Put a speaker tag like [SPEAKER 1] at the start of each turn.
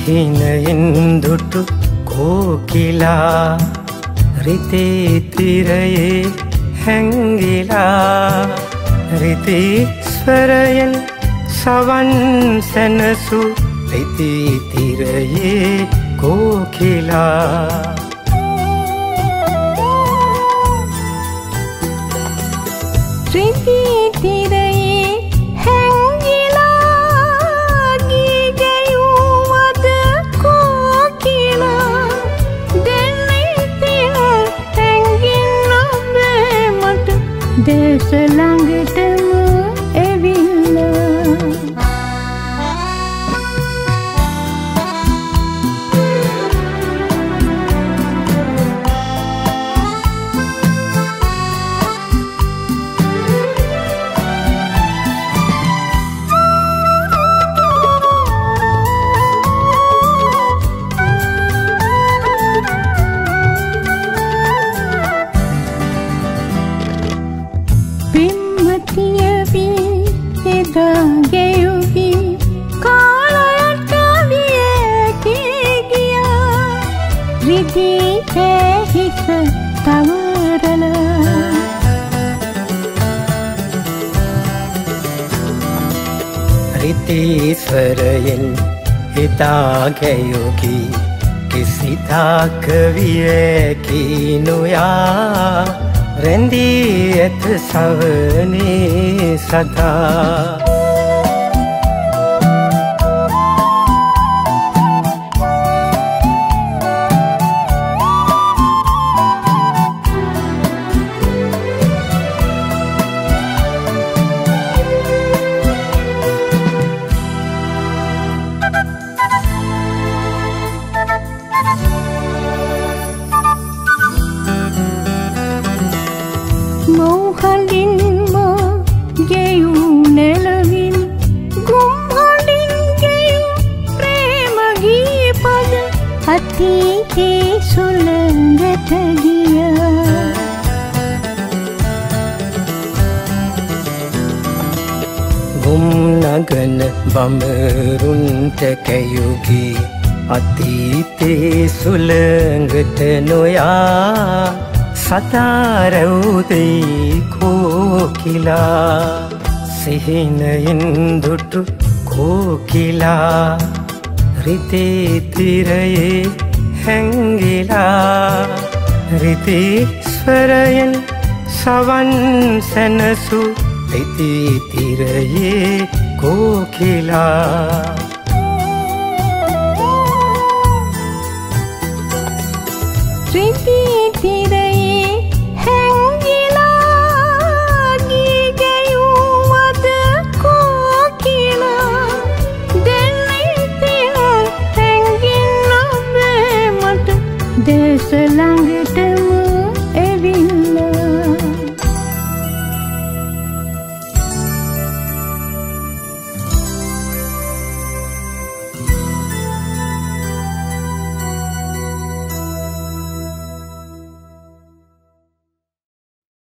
[SPEAKER 1] සිහිනයෙන් දුටු කෝකිලා රිතේ තිරයේ හැංගිලා රිතී ස්වරයෙන් සවන් සැනසු රිතී තිරයේ කෝකිලා
[SPEAKER 2] රිතී තිරයේ හැංගිලා ගී ගැයුමද කෝකිලා දෙන්නේ තින හැංගින්න බෑ මට දේශ ළඟටම ඇවිල්ලා
[SPEAKER 1] රිතී ස්වරයෙන් හිතා ගැයුකි කිසිදාක වියකි නොයා රැඳී ඇත සවනේ සදා
[SPEAKER 2] අතීතේ සුළඟට ගියා
[SPEAKER 1] ගුම් නගන බඹරුන්ට කැයුකි අතීතේ සුළඟට නොයා සතාරවුදේ කෝකිලා සිහිනයෙන් දුටු කෝකිලා රිතේ තිරයේ හැංගිලා රිතී ස්වරයෙන් සවන් සැනසු රිතී තිරයේ කෝකිලා
[SPEAKER 2] රිතී තිරයේ